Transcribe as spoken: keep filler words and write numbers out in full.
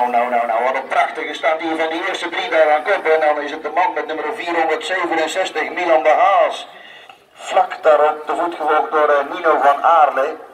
nou, nou, nou, nou, wat een prachtige stand hier van die eerste drie daar aan kop. En dan is het de man met nummer vierhonderdzevenenzestig, Milan de Haas. Vlak daarop, de voet gevolgd door uh, Nino van Aarle.